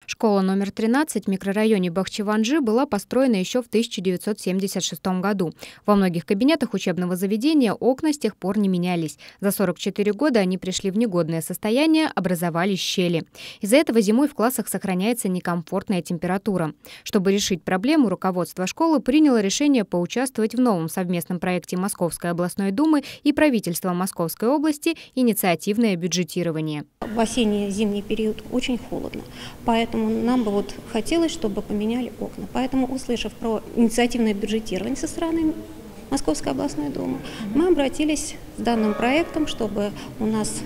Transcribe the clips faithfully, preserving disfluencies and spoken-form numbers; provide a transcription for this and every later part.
Школа номер тринадцать в микрорайоне Бахчеванджи была построена еще в тысяча девятьсот семьдесят шестом году. Во многих кабинетах учебного заведения окна с тех пор не менялись. За сорок четыре года они пришли в негодное состояние, образовались щели. Из-за этого зимой в классах сохраняется некомфортная температура. Чтобы решить проблему, руководство школы приняло решение поучаствовать в новом совместном проекте Московской областной думы и правительства Московской области «Инициативное бюджетирование». В осенне-зимний период очень холодно, поэтому нам бы вот хотелось, чтобы поменяли окна. Поэтому, услышав про инициативное бюджетирование со стороны Московской областной думы, мы обратились с данным проектом, чтобы у нас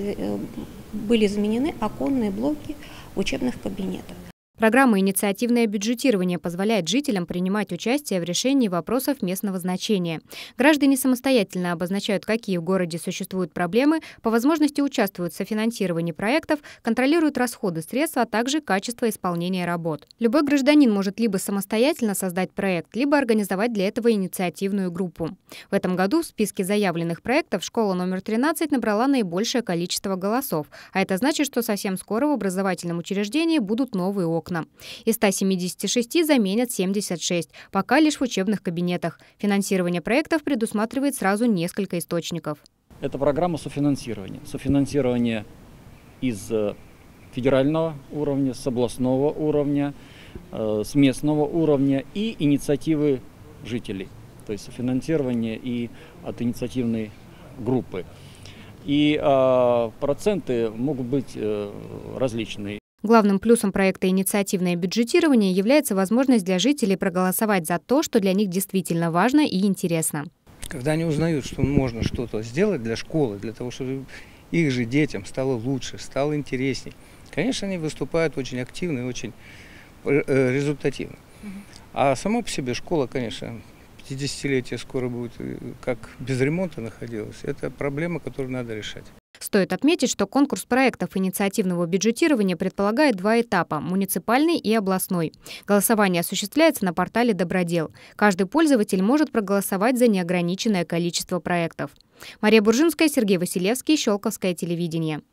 были заменены оконные блоки в учебных кабинетах. Программа «Инициативное бюджетирование» позволяет жителям принимать участие в решении вопросов местного значения. Граждане самостоятельно обозначают, какие в городе существуют проблемы, по возможности участвуют в софинансировании проектов, контролируют расходы средств, а также качество исполнения работ. Любой гражданин может либо самостоятельно создать проект, либо организовать для этого инициативную группу. В этом году в списке заявленных проектов школа номер тринадцать набрала наибольшее количество голосов, а это значит, что совсем скоро в образовательном учреждении будут новые окна. Из ста семидесяти шести заменят семьдесят шесть, пока лишь в учебных кабинетах. Финансирование проектов предусматривает сразу несколько источников. Это программа софинансирования. Софинансирование из федерального уровня, с областного уровня, с местного уровня и инициативы жителей. То есть софинансирование и от инициативной группы. И э, проценты могут быть э, различные. Главным плюсом проекта «Инициативное бюджетирование» является возможность для жителей проголосовать за то, что для них действительно важно и интересно. Когда они узнают, что можно что-то сделать для школы, для того, чтобы их же детям стало лучше, стало интересней, конечно, они выступают очень активно и очень результативно. А сама по себе школа, конечно, пятидесятилетие скоро будет, как без ремонта находилась. Это проблема, которую надо решать. Стоит отметить, что конкурс проектов инициативного бюджетирования предполагает два этапа – муниципальный и областной. Голосование осуществляется на портале «Добродел». Каждый пользователь может проголосовать за неограниченное количество проектов. Мария Буржинская, Сергей Василевский, Щелковское телевидение.